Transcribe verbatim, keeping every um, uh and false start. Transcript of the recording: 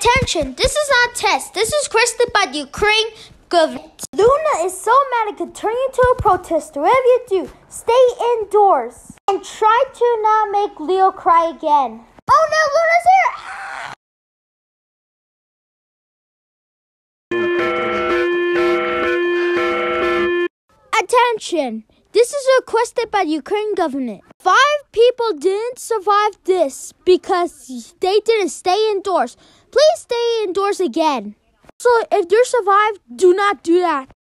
Attention, this is not a test. This is requested by the Ukraine government. Luna is so mad it could turn you into a protester. Whatever you do, stay indoors. And try to not make Leo cry again. Oh no, Luna's here! Attention, this is requested by the Ukraine government. Five people didn't survive this because they didn't stay indoors. Please stay indoors again. So if you survive, do not do that.